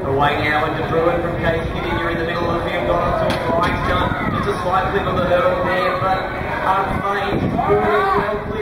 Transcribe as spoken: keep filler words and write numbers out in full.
Away now into Bruin from Casey Kitty. You're in the middle of the field. Got onto Frankston. Just a slight clip of the hurdle there, but unfazed. Bruin is well clear.